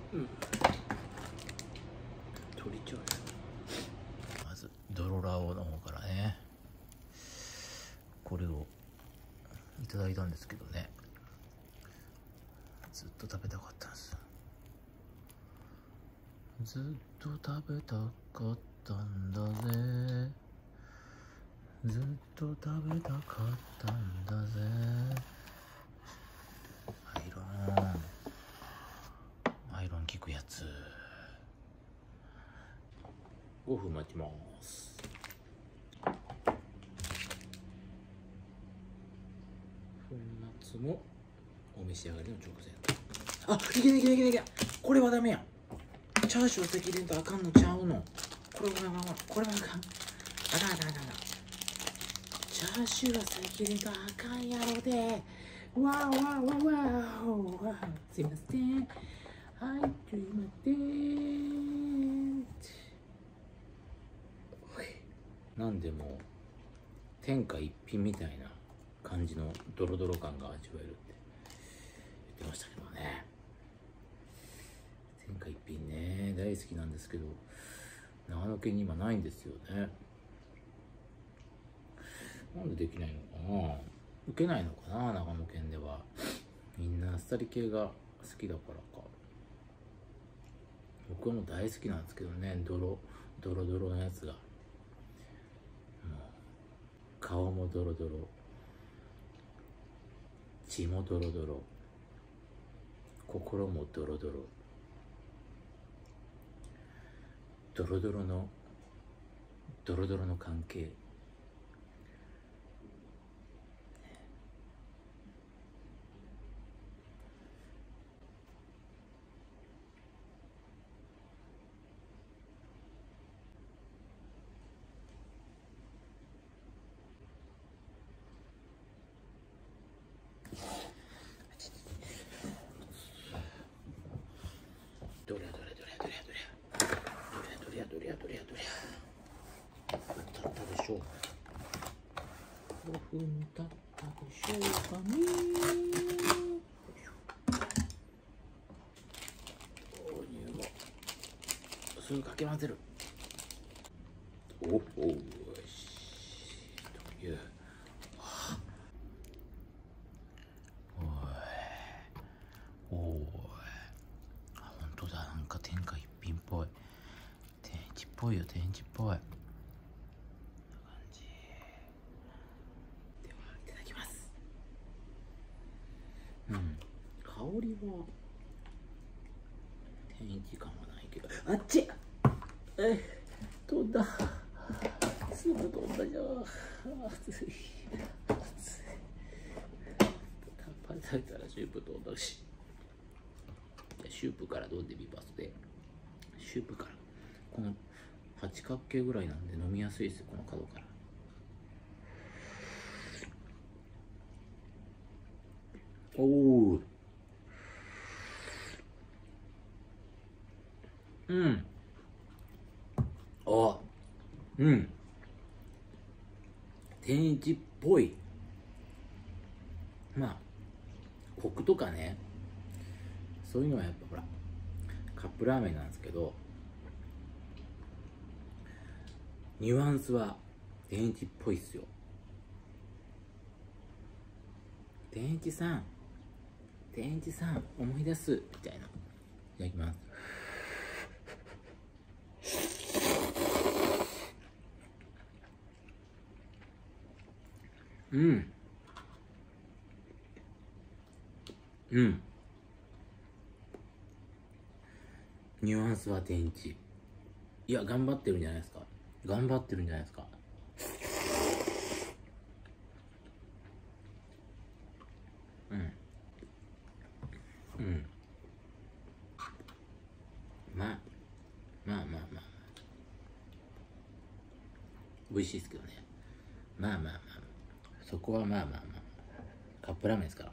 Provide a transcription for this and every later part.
うん、鶏チャーシュー。まずドロラオの方からね、これをいただいたんですけどね、ずっと食べたかったんです。ずっと食べたかったんだぜ、ずっと食べたかったんだぜ。アイロン効くやつ。5分待ちます。粉末もお召し上がりの直前。あ、いけないいけないいけないいけない。これはダメや。チャーシュー赤連とあかんのちゃうの。これはあかん。これはあかん。あかんあかんあかん。チャーシュー赤連とあかんやろで。わーわーわーわーわー。すいません。はい、すいません。なんでも天下一品みたいな感じのドロドロ感が味わえるって言ってましたけどね。天下一品ね、大好きなんですけど、長野県に今ないんですよね。なんでできないのかな。受けないのかな、長野県では。みんなあっさり系が好きだからか。僕はもう大好きなんですけどね、ドロドロのやつが。顔もドロドロ、血もドロドロ、心もドロドロ、ドロドロの関係。どりゃどりゃどりゃどりゃどりゃどりゃどりゃどりゃどりゃ経ったでしょう。5分経ったでしょうかね。豆乳もすぐかき混ぜる。およしという。おい、あ、本当だ、なんか天下一品っぽい。天一っぽいよ、天一っぽい。こんな感じでは、いただきます。香りは天一感はないけど、あっち飛んだ。スープ飛んだじゃん。熱い熱い。パン食べたらスープ飛んだし、シュープから飲んでみますね。シュープから、この八角形ぐらいなんで飲みやすいですよ、この角から。おお、天一っぽい。まあコクとかね、そういうのはやっぱほらカップラーメンなんですけど、ニュアンスは天一っぽいっすよ。天一さん思い出すみたいな。いただきます。ニュアンスは天一。いや、頑張ってるんじゃないですか。頑張ってるんじゃないですか。まあ美味しいですけどね。まあそこはまあカップラーメンですから。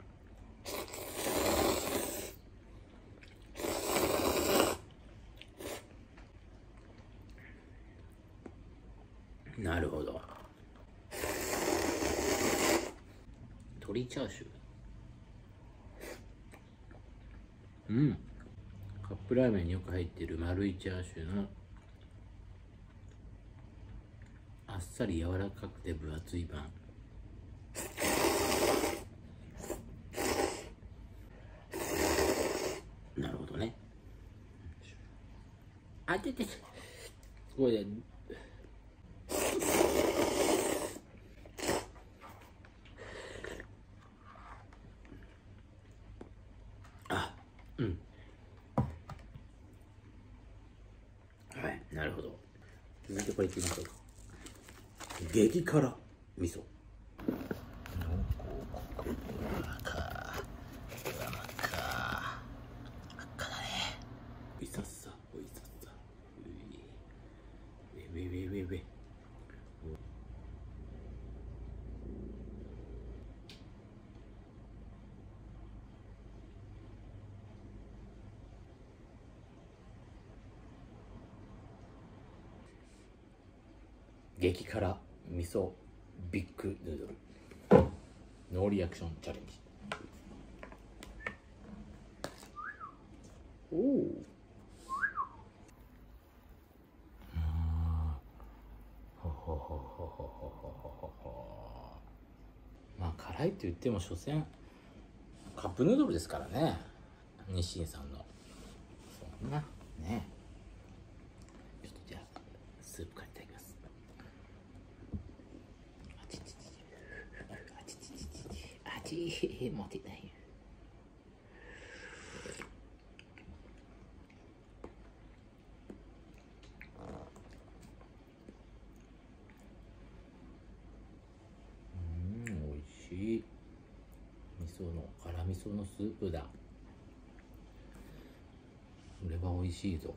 なるほど。鶏チャーシュー。 カップラーメンによく入っている丸いチャーシューのあっさり柔らかくて分厚いパン。なるほどね。あててこれではい、なるほど。続いてこれいきましょうか。激辛味噌。おいさっさ、おいさっさ。ウェウェウェウェウェ。激辛味噌ビッグヌードルノーリアクションチャレンジ。おお。まあ辛いって言っても所詮カップヌードルですからね、日清さんの。そんなね。ちょっとじゃあスープからいただきます。あち持ってないよ。おいしい。味噌の辛味噌のスープだ。これはおいしいぞ。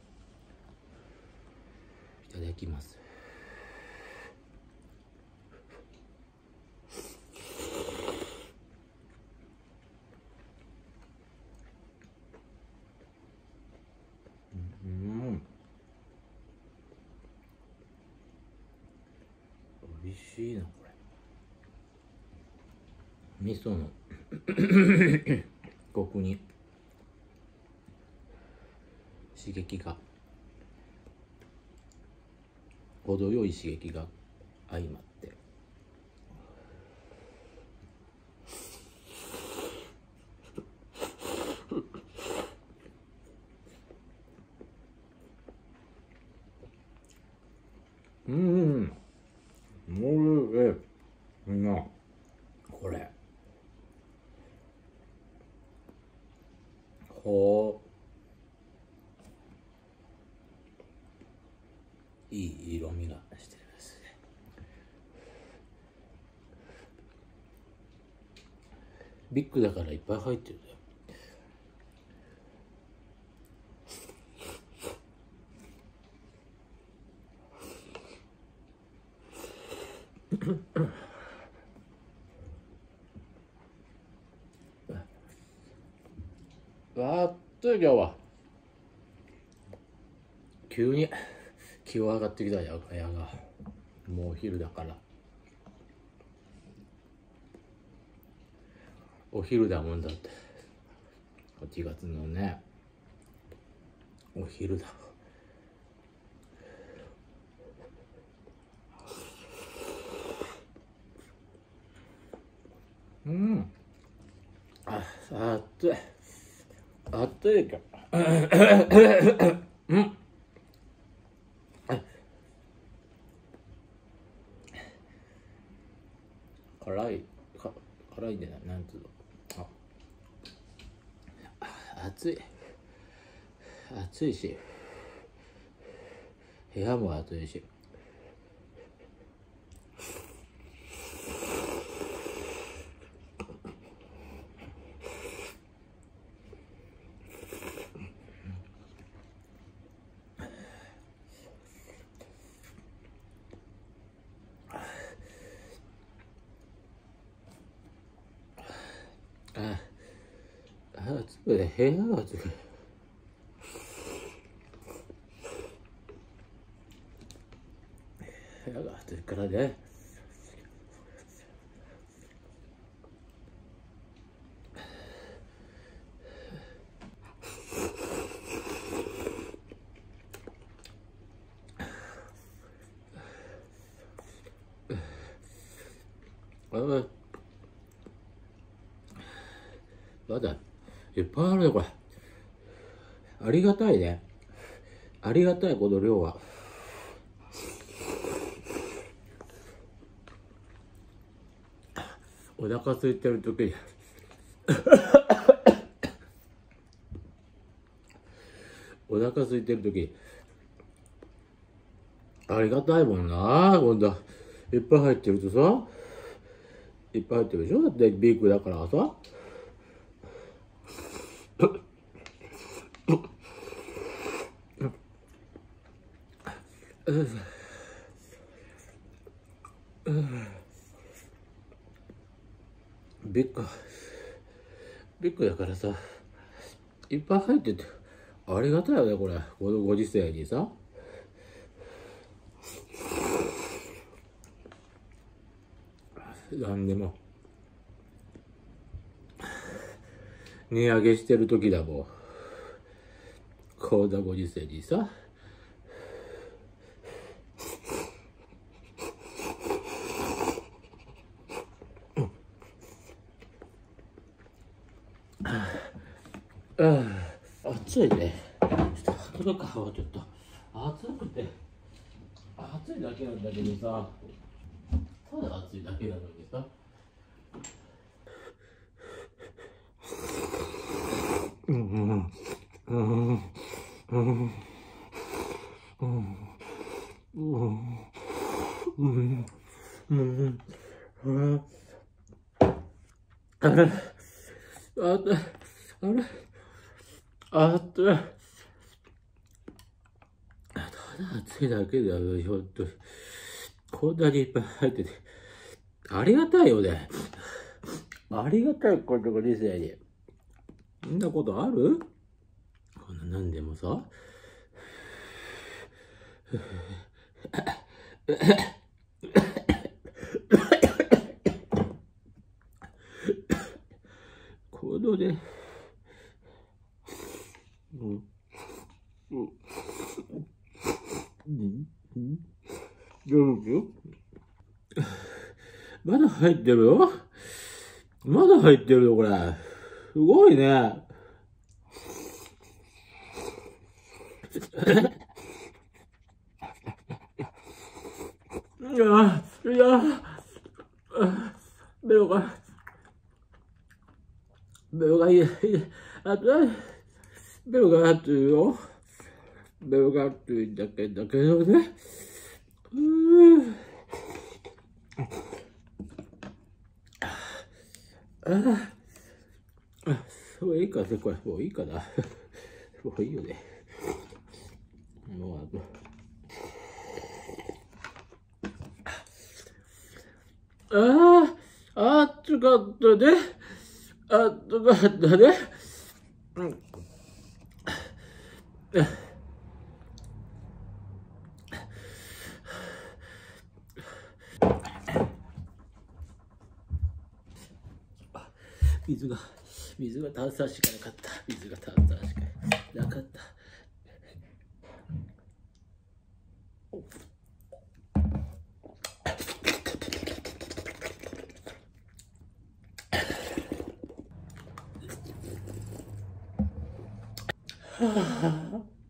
いただきます。おいしいなこれ。味噌のコクに刺激が、程よい刺激が相まって、これいい色味がしてるですね。ビッグだからいっぱい入ってるね。あっと今日は急に気温上がってきたやがもうお昼だから、お昼だもんだって。8月のねお昼だ。あっといあっといか辛いんじゃない、なんつうの。暑いし、部屋も暑いし。部屋が暑い。部屋が暑いからね。 まだいっぱいあるねこれ。ありがたいね。ありがたいこの量は。お腹空いてる時にお腹空いてる時ありがたいもんな。今度いっぱい入ってるとさ、いっぱい入ってるでしょ。だってビークだからさ。ビッグだからさ、いっぱい入っててありがたいよねこれ。このご時世にさ。なんでも値上げしてる時だもん。こんなご時世にさ。暑いね。ちょっと履くのかはちょっと暑くて、暑いだけなんだけどさ、ただ暑いだけなのにさ。あれただ暑いだけだよ、ほんとに。こんなにいっぱい入ってて。ありがたいよね。ありがたい、こんなご時世に。そんなことある？こんな何でもさ。このね、まだ入ってるよ。まだ入ってるよ、これ。すごいね。いや、ベロがいい、ベロが熱いよ。ベロが熱いだけどね。もういいかね、これ。もういいかな。もういいよね。もう暑かったね。暑かったね。水が炭酸しかなかった。水が炭酸しかなかった。はあ